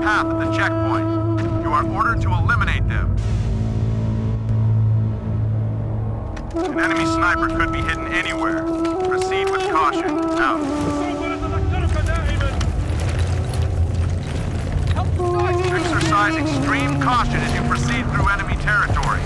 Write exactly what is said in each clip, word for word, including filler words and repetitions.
path at the checkpoint. You are ordered to eliminate them. An enemy sniper could be hidden anywhere. Proceed with caution. Out. Exercise extreme caution as you proceed through enemy territory.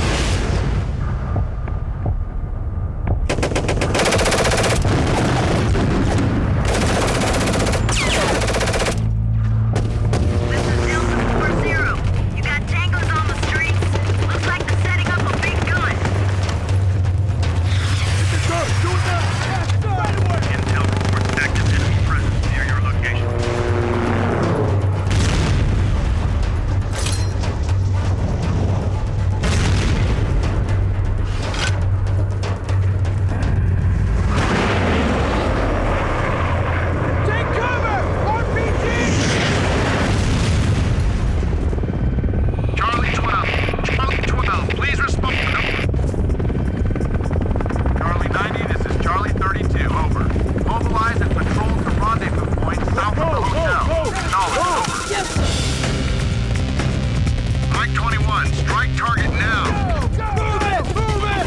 Strike target now! Go, go. Move it! Move it!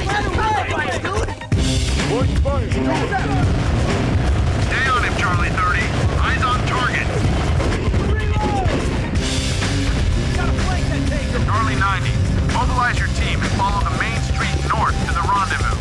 Stay on him, Charlie thirty. Eyes on target. Charlie ninety, mobilize your team and follow the main street north to the rendezvous.